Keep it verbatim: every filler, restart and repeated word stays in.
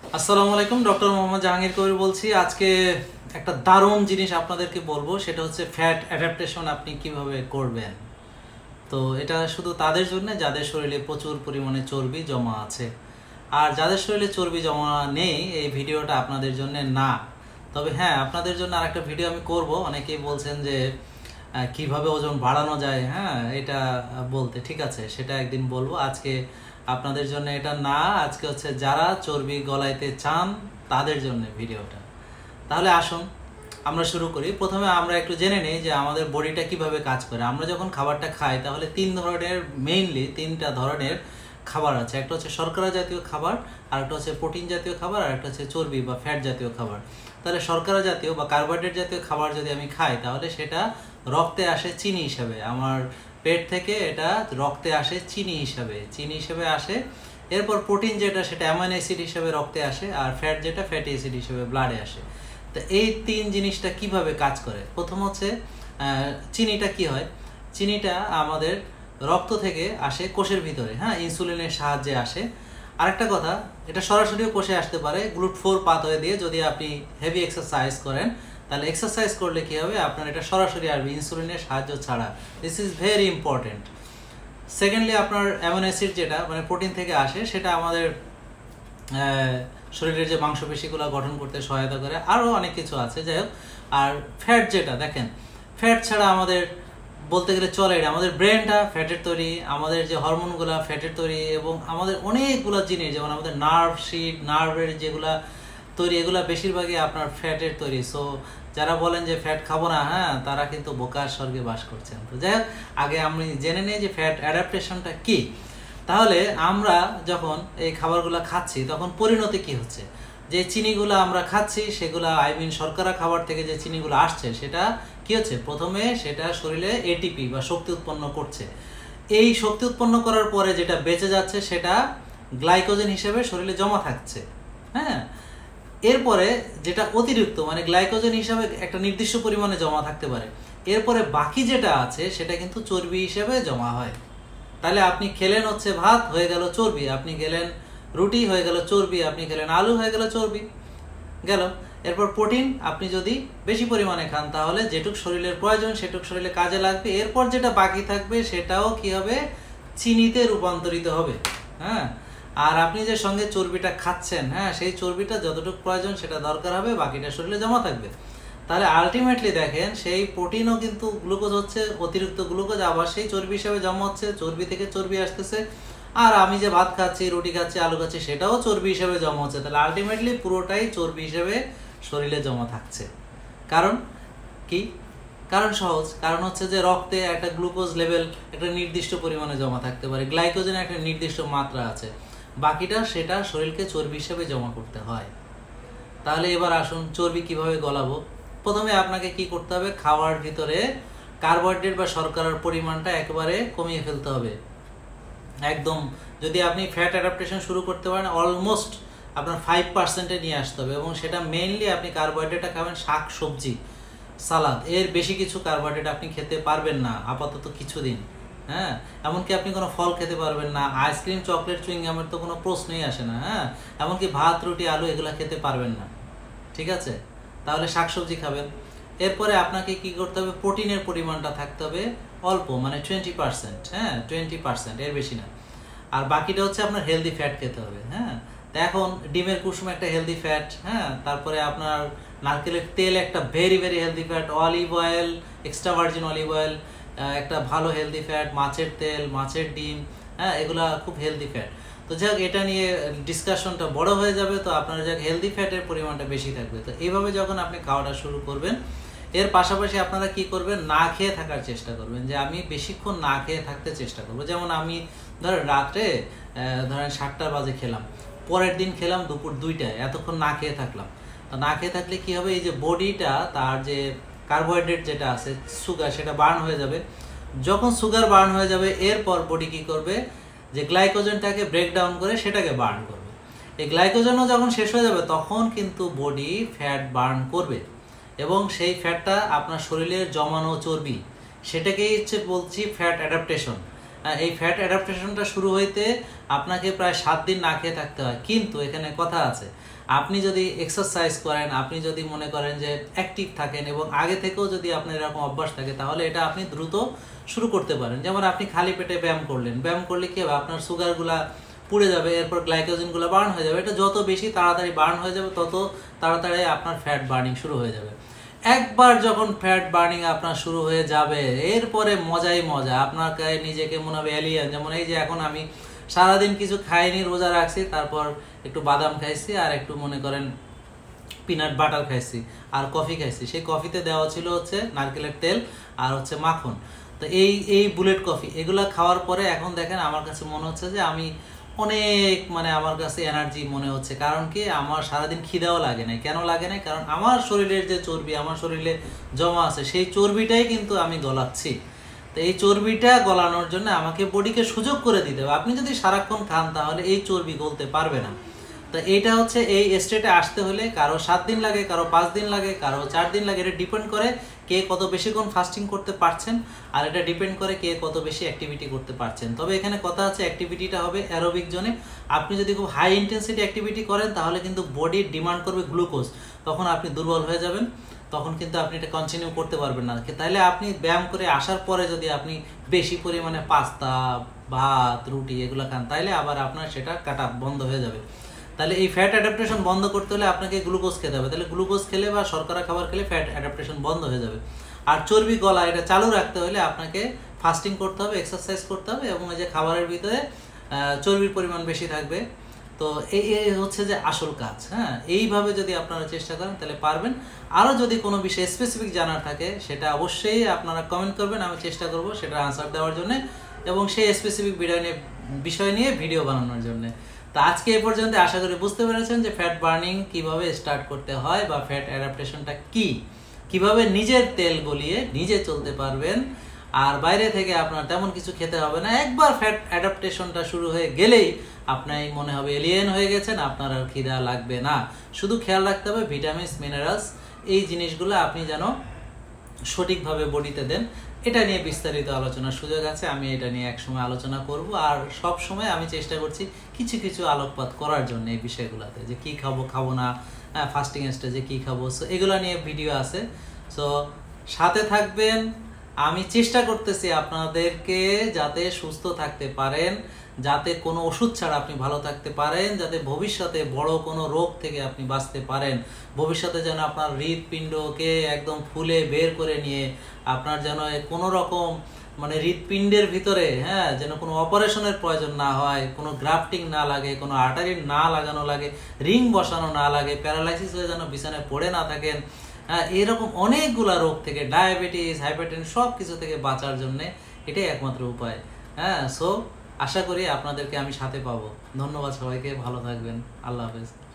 আসসালামু আলাইকুম, ডক্টর মোহাম্মদ জাহাঙ্গীর কবির বলছি। আজকে একটা দারুণ জিনিস আপনাদেরকে বলবো, সেটা হচ্ছে ফ্যাট অ্যাডাপ্টেশন আপনি কিভাবে করবেন। তো এটা শুধু তাদের জন্য যাদের শরীরে প্রচুর পরিমাণে চর্বি জমা আছে, আর যাদের শরীরে চর্বি জমা নেই এই ভিডিওটা আপনাদের জন্য না। তবে হ্যাঁ, আপনাদের জন্য আরেকটা ভিডিও আমি করব। অনেকেই বলছেন যে কিভাবে ওজন বাড়ানো যায়, হ্যাঁ এটা বলতে, ঠিক আছে, সেটা একদিন বলবো। আজকে আপনাদের জন্য এটা না, আজকে হচ্ছে যারা চর্বি গলাইতে চান তাদের জন্য ভিডিওটা। তাহলে আসুন আমরা শুরু করি। প্রথমে আমরা একটু জেনে নিই যে আমাদের বডিটা কিভাবে কাজ করে। আমরা যখন খাবারটা খাই তাহলে তিন ধরনের, মেইনলি তিনটা ধরনের খাবার আছে। একটা হচ্ছে শর্করা জাতীয় খাবার, আর একটা হচ্ছে প্রোটিন জাতীয় খাবার, আর একটা হচ্ছে চর্বি বা ফ্যাট জাতীয় খাবার। তাহলে শর্করা জাতীয় বা কার্বোহাইড্রেট জাতীয় খাবার যদি আমি খাই তাহলে সেটা রক্তে আসে চিনি হিসাবে, আমার পেট থেকে এটা রক্তে আসে চিনি হিসাবে চিনি হিসাবে আসে। এরপর প্রোটিন যেটা সেটা অ্যামাইনো অ্যাসিড হিসাবে রক্তে আসে, আর ফ্যাট যেটা ফ্যাটি অ্যাসিড হিসাবে ব্লাডে আসে। তো এই তিন জিনিসটা কিভাবে কাজ করে, প্রথম হচ্ছে চিনিটা কি হয়। চিনিটা আমাদের রক্ত থেকে আসে কোষের ভিতরে, হ্যাঁ, ইনসুলিনের সাহায্যে আসে। আরেকটা কথা, এটা সরাসরিও কোষে আসতে পারে গ্লুট ফোর পাথওয়ে দিয়ে। যদি আপনি হেভি এক্সারসাইজ করেন তাহলে এক্সারসাইজ করলে কি হবে, আপনার এটা সরাসরি আসবে ইনসুলিনের সাহায্য ছাড়া। This is very important. Secondly, আপনার অ্যামিনো অ্যাসিড যেটা মানে প্রোটিন থেকে আসে, সেটা আমাদের শরীরের যে মাংসপেশিগুলো গঠন করতে সহায়তা করে, আরও অনেক কিছু আছে, যাই হোক। আর ফ্যাট যেটা, দেখেন, ফ্যাট ছাড়া আমাদের বলতে গেলে চলে এটা। আমাদের ব্রেনটা ফ্যাটের তৈরি, আমাদের যে হরমোনগুলো ফ্যাটের তৈরি, এবং আমাদের অনেকগুলো জিনিস, যেমন আমাদের নার্ভ শিট, নার্ভের যেগুলা তৈরি, এগুলা বেশিরভাগই আপনার ফ্যাটের তৈরি। সো যারা বলেন যে ফ্যাট খাবো না, হ্যাঁ, তারা কিন্তু বোকার স্বর্গে বাস করছেন। তো যাই হোক, আগে আমি জেনে নিই যে ফ্যাট অ্যাডাপ্টেশনটা কি। তাহলে আমরা যখন এই খাবারগুলো খাচ্ছি তখন পরিণতি কি হচ্ছে, যে চিনিগুলো আমরা খাচ্ছি সেগুলা, আই মিন শর্করা খাবার থেকে যে চিনিগুলো আসছে সেটা কি হচ্ছে, প্রথমে সেটা শরীরে এটিপি বা শক্তি উৎপন্ন করছে। এই শক্তি উৎপন্ন করার পরে যেটা বেঁচে যাচ্ছে সেটা গ্লাইকোজেন হিসেবে শরীরে জমা থাকছে, হ্যাঁ। এরপরে যেটা অতিরিক্ত মানে গ্লাইকোজেন হিসাবে একটা নির্দিষ্ট পরিমাণে জমা থাকতে পারে। এরপরে বাকি যেটা আছে সেটা কিন্তু চর্বি হিসেবে জমা হয়। তাহলে আপনি খেলেন হচ্ছে ভাত, হয়ে গেল চর্বি। আপনি খেলেন রুটি, হয়ে গেল চর্বি। আপনি খেলেন আলু, হয়ে গেল চর্বি, গেল। এরপর প্রোটিন আপনি যদি বেশি পরিমাণে খান তাহলে যেটুক শরীরের প্রয়োজন সেটুক শরীরে কাজে লাগবে। এরপর যেটা বাকি থাকবে সেটাও কি হবে, চিনিতে রূপান্তরিত হবে, হ্যাঁ। আর আপনি যে সঙ্গে চর্বিটা খাচ্ছেন, হ্যাঁ, সেই চর্বিটা যতটুকু প্রয়োজন সেটা দরকার হবে, বাকিটা শরীরে জমা থাকবে। তাহলে আলটিমেটলি দেখেন, সেই প্রোটিনও কিন্তু গ্লুকোজ হচ্ছে, অতিরিক্ত গ্লুকোজ আবার সেই চর্বি হিসেবে জমা হচ্ছে, চর্বি থেকে চর্বি আসতেছে। আর আমি যে ভাত খাচ্ছি, রুটি খাচ্ছি, আলু খাচ্ছি, সেটাও চর্বি হিসেবে জমা হচ্ছে। তাহলে আলটিমেটলি পুরোটাই চর্বি হিসেবে শরীরে জমা থাকছে। কারণ কি? কারণ সহজ, কারণ হচ্ছে যে রক্তে একটা গ্লুকোজ লেভেল একটা নির্দিষ্ট পরিমাণে জমা থাকতে পারে, গ্লাইকোজেনের একটা নির্দিষ্ট মাত্রা আছে, বাকিটা সেটা শরীরকে চর্বি হিসেবে জমা করতে হয়। তাহলে এবার আসুন চর্বি কিভাবে গলাবো। প্রথমে আপনাকে কি করতে হবে, খাওয়ার ভিতরে কার্বোহাইড্রেট বা শর্করার পরিমাণটা একেবারে কমিয়ে ফেলতে হবে একদম। যদি আপনি ফ্যাট অ্যাডাপ্টেশন শুরু করতে পারেন, অলমোস্ট আপনার ফাইভ পার্সেন্টে নিয়ে আসতে হবে, এবং সেটা মেইনলি আপনি কার্বোহাইড্রেটটা খাবেন শাক সবজি সালাদ, এর বেশি কিছু কার্বোহাইড্রেট আপনি খেতে পারবেন না আপাতত কিছুদিন, হ্যাঁ। এমনকি আপনি কোনো ফল খেতে পারবেন না, আইসক্রিম, চকলেট, চুইংগামের তো কোনো প্রশ্নই আসে না, হ্যাঁ। এমনকি ভাত, রুটি, আলু এগুলো খেতে পারবেন না, ঠিক আছে। তাহলে শাকসবজি খাবেন। এরপরে আপনাকে কি করতে হবে, প্রোটিনের পরিমাণটা থাকতে হবে অল্প, মানে টোয়েন্টি পার্সেন্ট, হ্যাঁ, টোয়েন্টি পার্সেন্ট, এর বেশি না। আর বাকিটা হচ্ছে আপনার হেলদি ফ্যাট খেতে হবে, হ্যাঁ। তা এখন ডিমের কুসুম একটা হেলদি ফ্যাট, হ্যাঁ। তারপরে আপনার নারকেলের তেল একটা very very healthy fat, olive oil, extra virgin olive oil একটা ভালো হেলদি ফ্যাট, মাছের তেল, মাছের ডিম, হ্যাঁ, এগুলা খুব হেলদি ফ্যাট। তো যাক, এটা নিয়ে ডিসকাশনটা বড় হয়ে যাবে, তো আপনার যাক হেলদি ফ্যাটের পরিমাণটা বেশি থাকবে। তো এইভাবে যখন আপনি খাওয়াটা শুরু করবেন, এর পাশাপাশি আপনারা কি করবেন, না খেয়ে থাকার চেষ্টা করবেন, যে আমি বেশিক্ষণ না খেয়ে থাকতে চেষ্টা করবো। যেমন আমি ধরেন রাত্রে ধরেন সাতটা বাজে খেলাম, পরের দিন খেলাম দুপুর দুইটায়, এতক্ষণ না খেয়ে থাকলাম। তো না খেয়ে থাকলে কি হবে, এই যে বডিটা তার যে কার্বোহাইড্রেট যেটা আছে, সুগার, সেটা বার্ন হয়ে যাবে। যখন সুগার বার্ন হয়ে যাবে, এরপর বডি কি করবে, যে গ্লাইকোজেনটাকে ব্রেকডাউন করে সেটাকে বার্ন করবে। এই গ্লাইকোজেনও যখন শেষ হয়ে যাবে তখন কিন্তু বডি ফ্যাট বার্ন করবে, এবং সেই ফ্যাটটা আপনার শরীরের জমানো চর্বি, সেটাকেই হচ্ছে বলছি ফ্যাট অ্যাডাপ্টেশন। এই ফ্যাট অ্যাডাপ্টেশনটা শুরু হইতে আপনাকে প্রায় সাত দিন না খেয়ে থাকতে হয়। কিন্তু এখানে কথা আছে, আপনি যদি এক্সারসাইজ করেন, আপনি যদি মনে করেন যে অ্যাক্টিভ থাকেন এবং আগে থেকেও যদি আপনার এরকম অভ্যাস থাকে, তাহলে এটা আপনি দ্রুত শুরু করতে পারেন। যেমন আপনি খালি পেটে ব্যায়াম করলেন, ব্যায়াম করলে কি হবে, আপনার সুগারগুলা পুড়ে যাবে, এরপর গ্লাইকোজেনগুলো বার্ন হয়ে যাবে। এটা যত বেশি তাড়াতাড়ি বার্ন হয়ে যাবে, তত তাড়াতাড়ি আপনার ফ্যাট বার্নিং শুরু হয়ে যাবে। একবার যখন ফ্যাট বার্নিং আপনার শুরু হয়ে যাবে, এরপরে মজাই মজা, আপনাকে নিজেকে মনে হবে এলিয়েন। যেমন এই যে এখন আমি সারাদিন কিছু খাইনি, রোজা রাখছি, তারপর একটু বাদাম খাইছি আর একটু মনে করেন পিনাট বাটার খাইছি আর কফি খাইছি। সেই কফিতে দেওয়া ছিল হচ্ছে নারকেলের তেল আর হচ্ছে মাখন। তো এই এই বুলেট কফি এগুলা খাওয়ার পরে এখন দেখেন আমার কাছে মনে হচ্ছে যে আমি অনেক মানে আমার কাছে এনার্জি মনে হচ্ছে। কারণ কি, আমার সারাদিন খিদাও লাগে নাই। কেন লাগে নাই? কারণ আমার শরীরের যে চর্বি আমার শরীরে জমা আছে, সেই চর্বিটাই কিন্তু আমি গলাচ্ছি। তো এই চর্বিটা গলানোর জন্য আমাকে বডিকে সুযোগ করে দিতে হবে। আপনি যদি সারাক্ষণ খান তাহলে এই চর্বি গলতে পারবে না। তো এইটা হচ্ছে এই স্টেটে আসতে হলে কারো সাত দিন লাগে, কারো পাঁচ দিন লাগে, কারো চার দিন লাগে। এটা ডিপেন্ড করে কে কত বেশিক্ষণ ফাস্টিং করতে পারছেন, আর এটা ডিপেন্ড করে কে কত বেশি অ্যাক্টিভিটি করতে পারছেন। তবে এখানে কথা আছে অ্যাক্টিভিটিটা হবে অ্যারোবিক জোনে। আপনি যদি খুব হাই ইন্টেন্সিটি অ্যাক্টিভিটি করেন তাহলে কিন্তু বডি ডিমান্ড করবে গ্লুকোজ, তখন আপনি দুর্বল হয়ে যাবেন, তখন কিন্তু আপনি এটা কন্টিনিউ করতে পারবেন না। তাহলে আপনি ব্যায়াম করে আসার পরে যদি আপনি বেশি পরিমাণে পাস্তা, ভাত, রুটি এগুলো খান, তাহলে আবার আপনার সেটা কাটা বন্ধ হয়ে যাবে। তাহলে এই ফ্যাট অ্যাডাপ্টেশন বন্ধ করতে হলে আপনাকে গ্লুকোজ খেতে হবে। তাহলে গ্লুকোজ খেলে বা শর্করা খাবার খেলে ফ্যাট অ্যাডাপ্টেশন বন্ধ হয়ে যাবে। আর চর্বি গলা এটা চালু রাখতে হলে আপনাকে ফাস্টিং করতে হবে, এক্সারসাইজ করতে হবে, এবং এই যে খাবারের ভিতরে চর্বির পরিমাণ বেশি থাকবে। তো এই হচ্ছে যে আসল কাজ। হ্যাঁ, এইভাবে যদি আপনারা চেষ্টা করেন তাহলে পারবেন। আরও যদি কোনো বিষয় স্পেসিফিক জানার থাকে সেটা অবশ্যই আপনারা কমেন্ট করবেন, আমি চেষ্টা করব সেটা আনসার দেওয়ার জন্য এবং সেই স্পেসিফিক ভিডিও নিয়ে বিষয় নিয়ে ভিডিও বানানোর জন্য। তো আজকে এই পর্যন্ত আশা করি বুঝতে পেরেছেন যে ফ্যাট বার্নিং কিভাবে স্টার্ট করতে হয় বা ফ্যাট অ্যাডাপ্টেশনটা কি, কিভাবে নিজের তেল গলিয়ে নিজে চলতে পারবেন, আর বাইরে থেকে আপনার তেমন কিছু খেতে হবে না। একবার ফ্যাট অ্যাডাপ্টেশনটা শুরু হয়ে গেলেই আপনার মনে হবে এলিয়েন হয়ে গেছেন, আপনার আর খিদা লাগবে না। শুধু খেয়াল রাখতে হবে ভিটামিনস, মিনারেলস এই জিনিসগুলো আপনি যেন সঠিকভাবে বডিতে দেন। এটা নিয়ে বিস্তারিত আলোচনার সুযোগ আছে, আমি এটা নিয়ে একসময় আলোচনা করব। আর সব সময় আমি চেষ্টা করছি কিছু কিছু আলোকপাত করার জন্য এই বিষয়গুলোতে, যে কি খাবো খাবো না, ফাস্টিং স্টেজে কি খাবো, সো এগুলো নিয়ে ভিডিও আছে। সো সাথে থাকবেন। আমি চেষ্টা করতেছি আপনাদেরকে যাতে সুস্থ থাকতে পারেন, যাতে কোনো ওষুধ ছাড়া আপনি ভালো থাকতে পারেন, যাতে ভবিষ্যতে বড় কোনো রোগ থেকে আপনি বাঁচতে পারেন, ভবিষ্যতে যেন আপনার হৃৎপিণ্ডকে একদম ফুলে বের করে নিয়ে আপনার যেন কোনো রকম মানে হৃৎপিণ্ডের ভিতরে হ্যাঁ যেন কোনো অপারেশনের প্রয়োজন না হয়, কোনো গ্রাফটিং না লাগে, কোনো আর্টারি না লাগানো লাগে, রিং বসানো না লাগে, প্যারালাইসিস হয়ে যেন বিছানায় পড়ে না থাকেন। হ্যাঁ, এরকম অনেকগুলা রোগ থেকে, ডায়াবেটিস, হাইপারটেনশন সব কিছু থেকে বাঁচার জন্য এটাই একমাত্র উপায়। হ্যাঁ, সো আশা করি আপনাদেরকে আমি সাথে পাবো। ধন্যবাদ সবাইকে, ভালো থাকবেন, আল্লাহ হাফেজ।